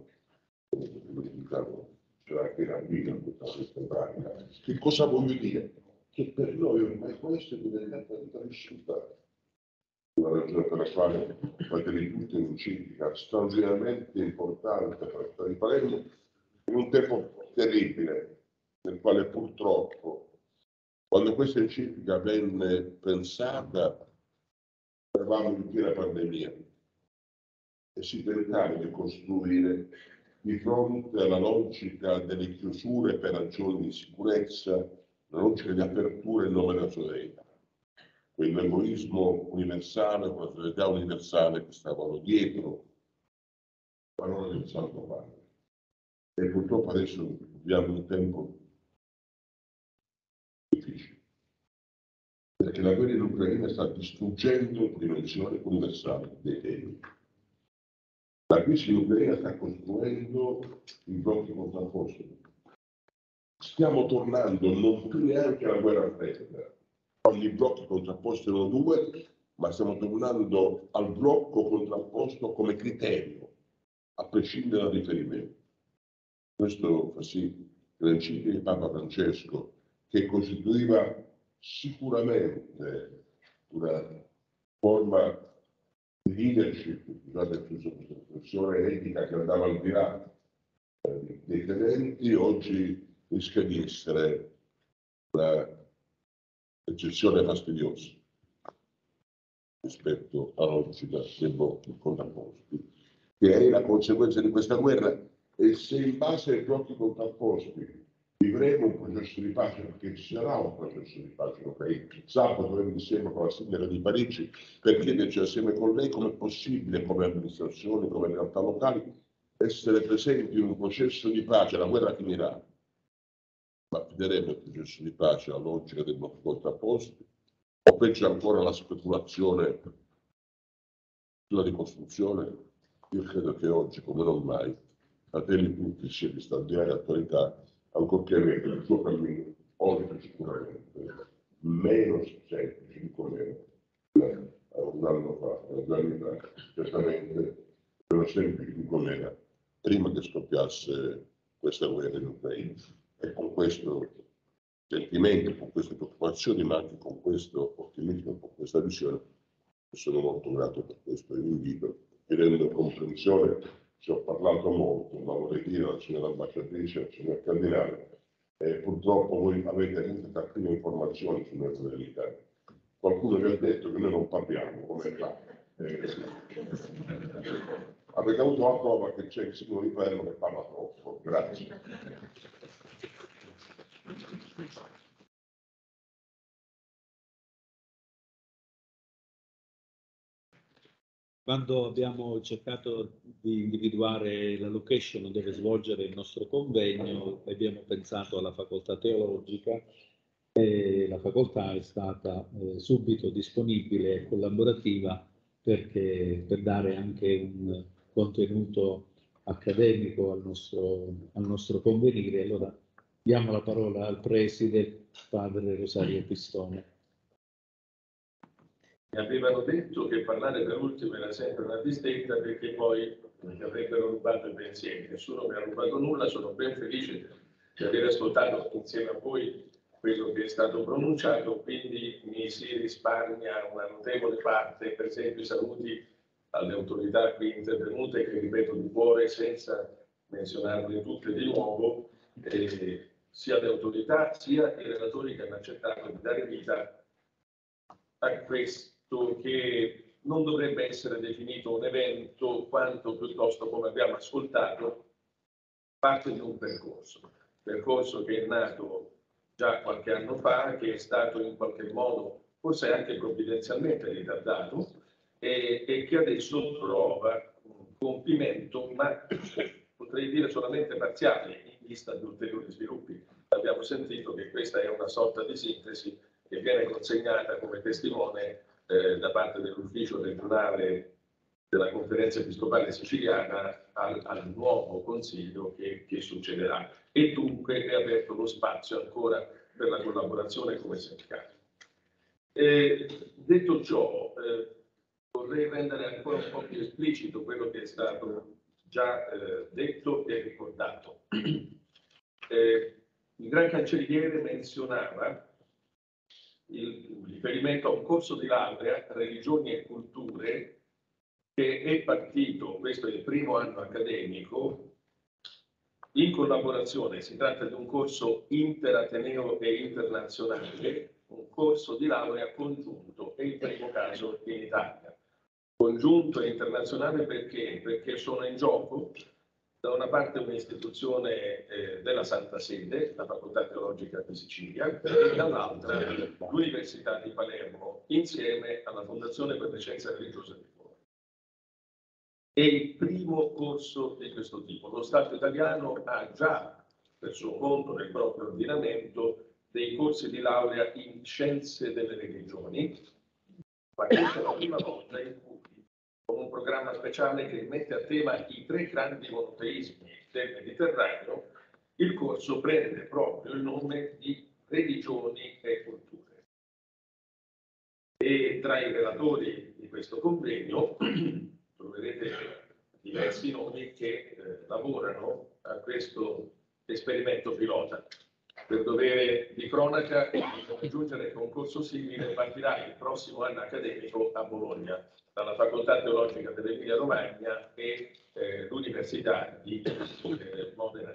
C'era anche il rabbino in questa ebraica. Che cosa voglio dire? Che per noi ormai questo è diventata la vita vissuta. Una ragione per la quale Fratelli tutti è un'enciclica straordinariamente importante per stare in Palermo in un tempo terribile, nel quale purtroppo, quando questa enciclica venne pensata, eravamo in piena pandemia e si tentava di costruire di fronte alla logica delle chiusure per ragioni di sicurezza, la logica di apertura in nome della solidarietà. Quell'egoismo universale, quella solidarietà universale che stavano dietro la parola del Santo Padre. E purtroppo adesso viviamo un tempo difficile, perché la guerra in Ucraina sta distruggendo la dimensione universale dei temi. La crisi in Ucraina sta costruendo i blocchi contrapposti. Stiamo tornando non più neanche alla guerra fredda. Ogni blocchi contrapposti erano due, ma stiamo tornando al blocco contrapposto come criterio, a prescindere dal riferimento. Questo fa sì che l'enciclica di Papa Francesco, che costituiva sicuramente una forma di leadership, scusate questa espressione etica che andava al di là eh, dei credenti, oggi rischia di essere un'eccezione fastidiosa rispetto alla logica dei blocchi contrapposti, che è la conseguenza di questa guerra. E se in base ai blocchi contrapposti vivremo un processo di pace, perché ci sarà un processo di pace in Ucraina. Sabato dovremo insieme con la sindaca di Parigi per chiederci assieme con lei come è possibile, come amministrazioni, come realtà locali, essere presenti in un processo di pace. La guerra finirà, ma affideremo il processo di pace alla logica dei blocchi contrapposti, o peggio ancora la speculazione sulla ricostruzione. Io credo che oggi, come non mai, Fratelli tutti sia di straordinaria attualità, ancorché avere il suo cammino oltre sicuramente meno semplice di come era un anno fa, due anni fa, certamente meno semplice di come era prima che scoppiasse questa guerra in Ucraina. E con questo sentimento, con queste preoccupazioni, ma anche con questo ottimismo, con questa visione, sono molto grato per questo invito, chiedendo comprensione. Ci ho parlato molto, ma vorrei dire alla signora ambasciatrice, al signor Cardinale, eh, purtroppo voi avete avuto tantissime informazioni su noi dell'Italia. Qualcuno vi ha detto che noi non parliamo, come fa. Eh, avete avuto la prova che c'è il signor Rivello che parla troppo. Grazie. Quando abbiamo cercato di individuare la location dove svolgere il nostro convegno, abbiamo pensato alla facoltà teologica e la facoltà è stata eh, subito disponibile e collaborativa perché, per dare anche un contenuto accademico al nostro, al nostro convenire. Allora diamo la parola al preside, padre Rosario Pistone. Mi avevano detto che parlare per ultimo era sempre una distetta perché poi mi avrebbero rubato i pensieri. Nessuno mi ha rubato nulla, sono ben felice di aver ascoltato insieme a voi quello che è stato pronunciato, quindi mi si risparmia una notevole parte, per esempio i saluti alle autorità qui intervenute, che ripeto di cuore senza menzionarle tutte di nuovo, eh, sia le autorità sia i relatori che hanno accettato di dare vita a questo che non dovrebbe essere definito un evento, quanto piuttosto, come abbiamo ascoltato, parte di un percorso. Percorso che è nato già qualche anno fa, che è stato in qualche modo, forse anche provvidenzialmente ritardato, e, e che adesso trova un compimento, ma potrei dire solamente parziale, in vista di ulteriori sviluppi. Abbiamo sentito che questa è una sorta di sintesi che viene consegnata come testimone eh, da parte dell'ufficio regionale della Conferenza Episcopale Siciliana al, al nuovo Consiglio che, che succederà. E dunque è aperto lo spazio ancora per la collaborazione come sindacato. Eh, detto ciò, eh, vorrei rendere ancora un po' più esplicito quello che è stato già eh, detto e ricordato. Eh, il Gran Cancelliere menzionava il riferimento a un corso di laurea, religioni e culture, che è partito, questo è il primo anno accademico, in collaborazione, si tratta di un corso interateneo e internazionale, un corso di laurea congiunto, è il primo caso in Italia. Congiunto e internazionale perché? Perché sono in gioco da una parte un'istituzione eh, della Santa Sede, la Facoltà Teologica di Sicilia, e dall'altra l'Università di Palermo, insieme alla Fondazione per le Scienze Religiose di Roma. È il primo corso di questo tipo. Lo Stato italiano ha già, per suo conto, nel proprio ordinamento, dei corsi di laurea in Scienze delle Religioni, ma questa è la prima volta in cui, con un programma speciale che mette a tema i tre grandi monoteismi del Mediterraneo, il corso prende proprio il nome di Religioni e Culture. E tra i relatori di questo convegno troverete diversi nomi che eh, lavorano a questo esperimento pilota. Per dovere di cronaca, devo aggiungere che un corso simile partirà il prossimo anno accademico a Bologna, dalla Facoltà Teologica dell'Emilia Romagna e eh, l'Università di eh, Modena.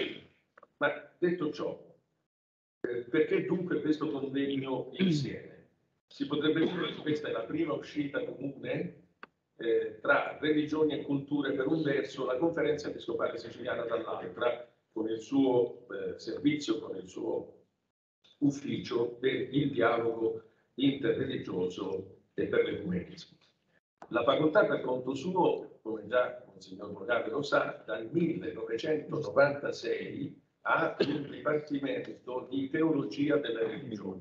Ma detto ciò, eh, perché dunque questo convegno insieme? Si potrebbe dire che questa è la prima uscita comune eh, tra religioni e culture per un verso, la Conferenza Episcopale Siciliana dall'altra, con il suo eh, servizio, con il suo ufficio per il dialogo interreligioso e per l'ecumenismo. La facoltà, per conto suo, come già il signor Morgado lo sa, dal millenovecentonovantasei ha un dipartimento di teologia delle religioni.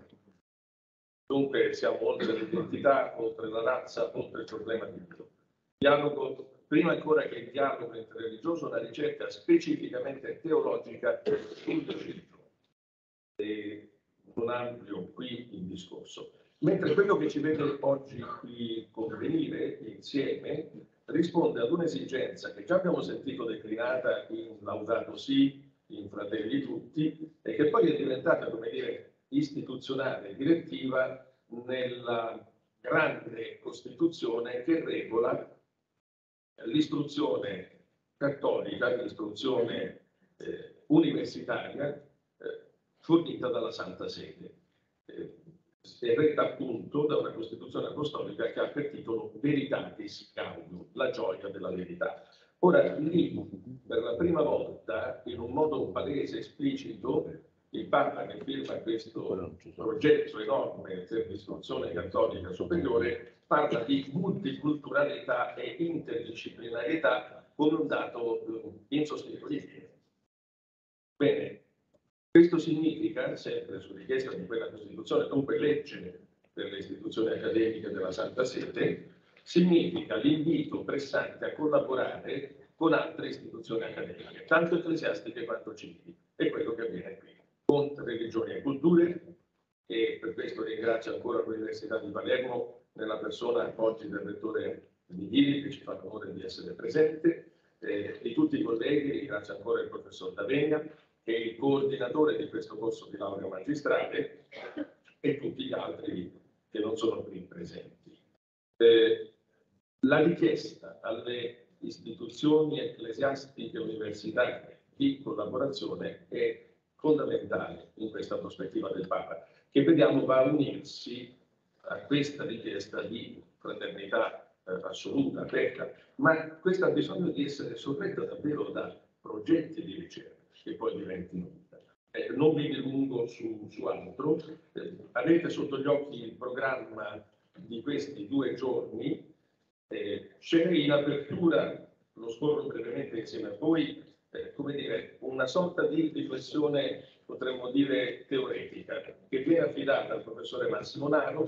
Dunque siamo oltre l'identità, oltre la razza, oltre il problema di Dio. Dialogo, prima ancora che il dialogo interreligioso, una ricerca specificamente teologica sulle religioni. E non ampio qui il discorso. Mentre quello che ci vede oggi qui convenire insieme risponde ad un'esigenza che già abbiamo sentito declinata in Laudato Si, in Fratelli Tutti, e che poi è diventata, come dire, istituzionale e direttiva nella grande Costituzione che regola l'istruzione cattolica, l'istruzione eh, universitaria eh, fornita dalla Santa Sede. Eh, è retta appunto da una Costituzione apostolica che ha per titolo Veritatis Gaudium, la gioia della verità. Ora, lì, per la prima volta, in un modo palese, esplicito, il Papa che firma questo progetto enorme per l'istruzione cattolica superiore parla di multiculturalità e interdisciplinarietà come un dato insostituibile. Bene, questo significa, sempre su richiesta di quella Costituzione, dunque legge per le istituzioni accademiche della Santa Sede, significa l'invito pressante a collaborare con altre istituzioni accademiche, tanto ecclesiastiche quanto civili. È quello che avviene qui, con religioni e culture, e per questo ringrazio ancora l'Università di Palermo, nella persona oggi del rettore Michili, che ci fa l'onore di essere presente, eh, di tutti i colleghi, ringrazio ancora il professor D'Avegna, che è il coordinatore di questo corso di laurea magistrale, e tutti gli altri che non sono qui presenti. Eh, la richiesta alle istituzioni ecclesiastiche universitarie di collaborazione è fondamentale in questa prospettiva del Papa, che vediamo va a unirsi a questa richiesta di fraternità eh, assoluta, aperta, ma questa ha bisogno di essere sorretta davvero da progetti di ricerca che poi diventino vita. Eh, non mi dilungo su, su altro, eh, avete sotto gli occhi il programma di questi due giorni. Eh, c'è in apertura, lo scorro brevemente insieme a voi, eh, come dire, una sorta di riflessione, potremmo dire, teoretica, che viene affidata al professore Massimo Naro,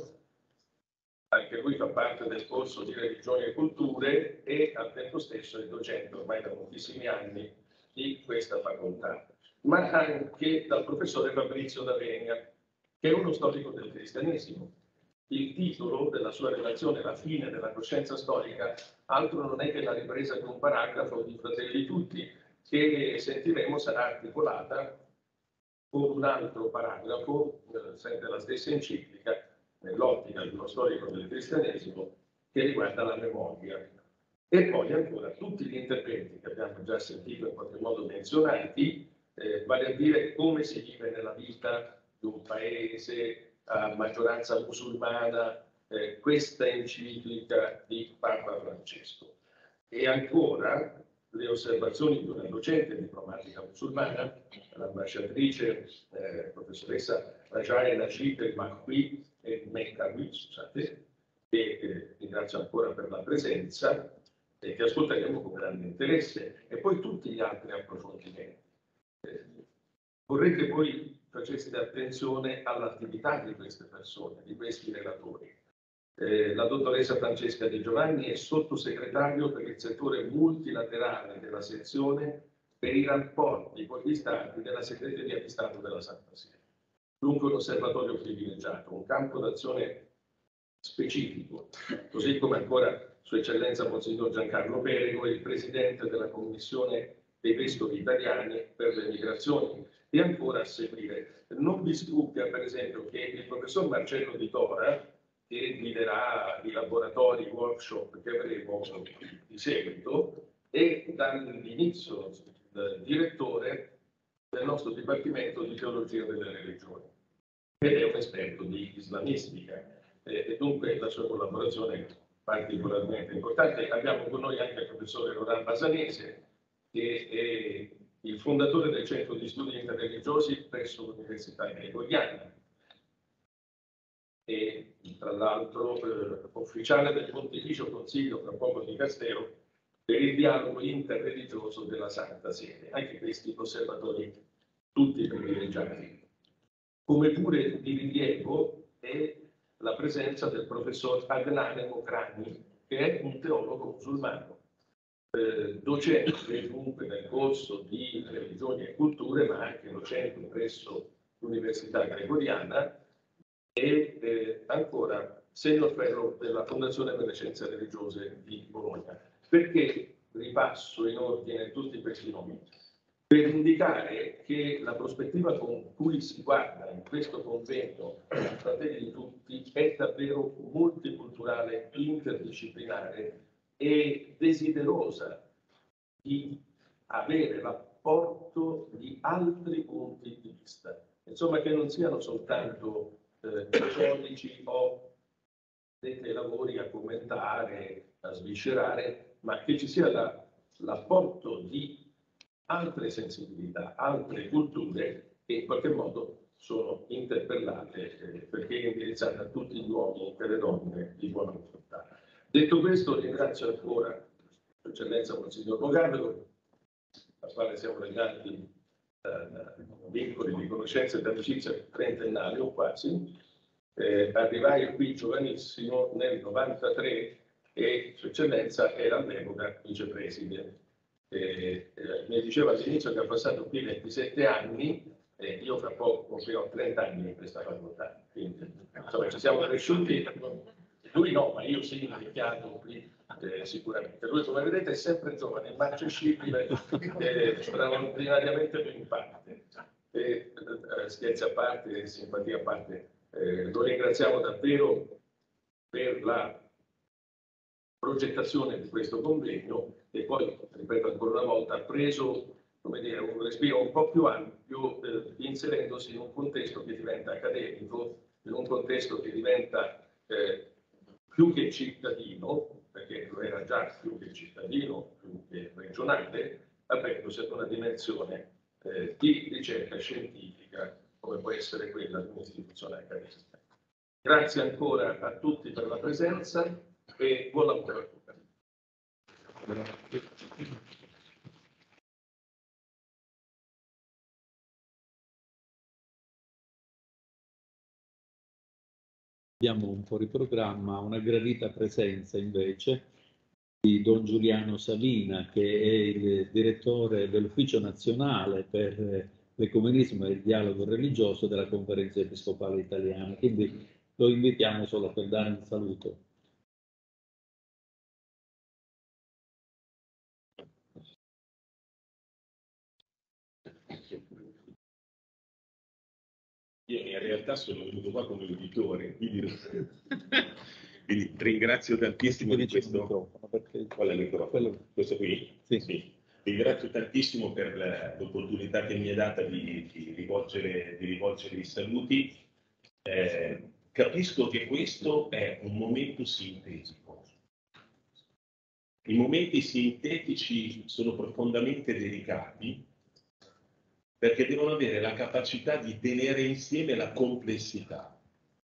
anche lui fa parte del corso di religioni e culture e al tempo stesso è docente ormai da moltissimi anni di questa facoltà, ma anche dal professore Fabrizio D'Avenia, che è uno storico del cristianesimo. Il titolo della sua relazione, La fine della coscienza storica, altro non è che la ripresa di un paragrafo di Fratelli Tutti, che sentiremo sarà articolata con un altro paragrafo, eh, sempre la stessa enciclica, nell'ottica di uno storico del cristianesimo, che riguarda la memoria. E poi ancora tutti gli interventi che abbiamo già sentito in qualche modo menzionati, eh, vale a dire come si vive nella vita di un paese a maggioranza musulmana, eh, questa enciclica di Papa Francesco. E ancora le osservazioni di una docente diplomatica musulmana, l'ambasciatrice eh, professoressa Rajae Najib El-Mahwi e Mekkawi, scusate, che eh, ringrazio ancora per la presenza e che ascolteremo con grande interesse, e poi tutti gli altri approfondimenti. Eh, vorrei che voi faceste attenzione all'attività di queste persone, di questi relatori. Eh, la dottoressa Francesca Di Giovanni è sottosegretario per il settore multilaterale della sezione per i rapporti con gli stati della segreteria di Stato della Santa Sede. Dunque un osservatorio privilegiato, un campo d'azione specifico, così come ancora Sua Eccellenza Monsignor Giancarlo Perego, il presidente della Commissione dei Vescovi Italiani per le Migrazioni. E ancora a seguire, non vi sfugga per esempio che il professor Marcello Di Tora, che guiderà i laboratori, i workshop che avremo di seguito, è dall'inizio il direttore del nostro Dipartimento di Teologia delle Religioni ed è un esperto di islamistica eh, e dunque la sua collaborazione è particolarmente importante. Abbiamo con noi anche il professore Rodan Basanese, che è il fondatore del Centro di Studi Interreligiosi presso l'Università Gregoriana e tra l'altro eh, ufficiale del Pontificio Consiglio tra poco di Castero per il dialogo interreligioso della Santa Sede. Anche questi osservatori tutti privilegiati. Come pure di rilievo è la presenza del professor Adnan Mokrani, che è un teologo musulmano, eh, docente comunque nel corso di religioni e culture, ma anche docente presso l'Università Gregoriana e eh, ancora senior fellow della Fondazione per le Scienze Religiose di Bologna. Perché ripasso in ordine tutti questi nomi? Per indicare che la prospettiva con cui si guarda in questo convegno Fratelli di Tutti è davvero multiculturale, interdisciplinare e desiderosa di avere l'apporto di altri punti di vista. Insomma, che non siano soltanto eh, cattolici o dei lavori a commentare, a sviscerare, ma che ci sia la, l'apporto di altre sensibilità, altre culture che in qualche modo sono interpellate eh, perché è indirizzata a tutti gli uomini e le donne di buona volontà. Detto questo, ringrazio ancora Eccellenza Monsignor Mogavero, al quale siamo legati da vincoli di conoscenza e di amicizia trentennali o quasi. Eh, arrivai qui giovanissimo nel novantatré e Sua Eccellenza era all'epoca vicepresidente. Eh, eh, mi diceva all'inizio che ha passato qui ventisette anni e io fra poco compirò trenta anni in questa facoltà, quindi insomma ci siamo cresciuti, lui no, ma io sì, invecchiato qui eh, sicuramente. Lui, come vedete, è sempre giovane, immarcescibile, eh, straordinariamente pimpante. E, eh, scherzi a parte, simpatia a parte, eh, lo ringraziamo davvero per la progettazione di questo convegno e poi, ripeto ancora una volta, ha preso come dire, un respiro un po' più ampio, eh, inserendosi in un contesto che diventa accademico, in un contesto che diventa eh, più che cittadino, perché lo era già più che cittadino, più che regionale, aprendosi ad una dimensione eh, di ricerca scientifica come può essere quella di un'istituzione accademica. Grazie ancora a tutti per la presenza e buon lavoro a tutti. abbiamo un fuori programma, una gradita presenza invece di Don Giuliano Savina, che è il direttore dell'Ufficio Nazionale per l'Ecumenismo e il Dialogo Religioso della Conferenza Episcopale Italiana. Quindi lo invitiamo solo per dare un saluto. Io in realtà sono venuto qua come uditore, quindi, quindi ringrazio tantissimo di questo. Qual è il microfono? Questo qui? Sì. Sì. Ringrazio tantissimo per l'opportunità che mi è data di, di, rivolgere, di rivolgere i saluti. Eh, capisco che questo è un momento sintetico. I momenti sintetici sono profondamente delicati, perché devono avere la capacità di tenere insieme la complessità.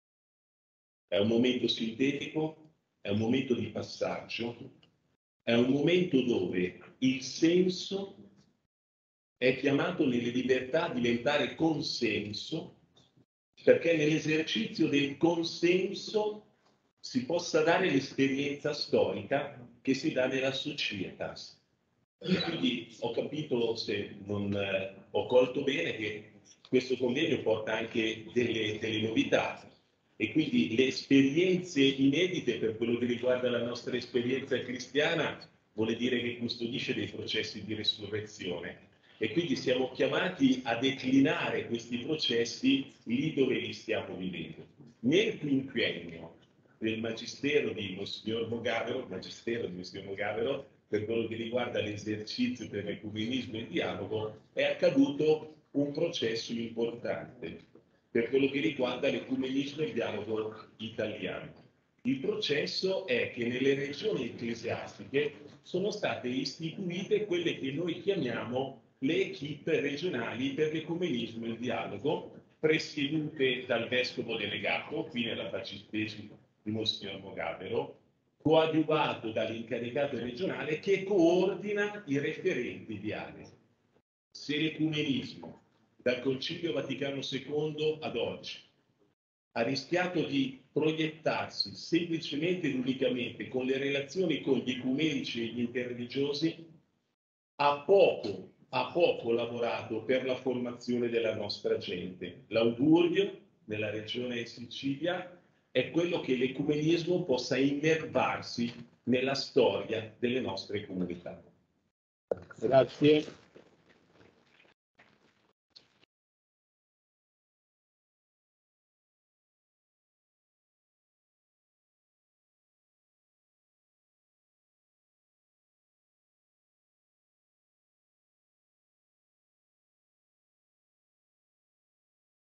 È un momento sintetico, è un momento di passaggio, è un momento dove il senso è chiamato nelle libertà a diventare consenso, perché nell'esercizio del consenso si possa dare l'esperienza storica che si dà nella societas. E quindi ho capito, se non eh, ho colto bene, che questo convegno porta anche delle, delle novità e quindi le esperienze inedite per quello che riguarda la nostra esperienza cristiana vuole dire che custodisce dei processi di resurrezione e quindi siamo chiamati a declinare questi processi lì dove li stiamo vivendo. Nel quinquennio del Magistero di Monsignor Mogavero, Magistero di Monsignor Mogavero, per quello che riguarda l'esercizio per l'ecumenismo e il dialogo, è accaduto un processo importante per quello che riguarda l'ecumenismo e il dialogo italiano. Il processo è che nelle regioni ecclesiastiche sono state istituite quelle che noi chiamiamo le equipe regionali per l'ecumenismo e il dialogo, presiedute dal vescovo delegato, qui nella fattispecie di Monsignor Mogavero, coadiuvato dall'incaricato regionale che coordina i referenti di area. Se l'ecumenismo dal Concilio Vaticano secondo ad oggi ha rischiato di proiettarsi semplicemente ed unicamente con le relazioni con gli ecumenici e gli interreligiosi, ha poco, ha poco lavorato per la formazione della nostra gente. L'augurio nella regione Sicilia è quello che l'ecumenismo possa innervarsi nella storia delle nostre comunità. Grazie.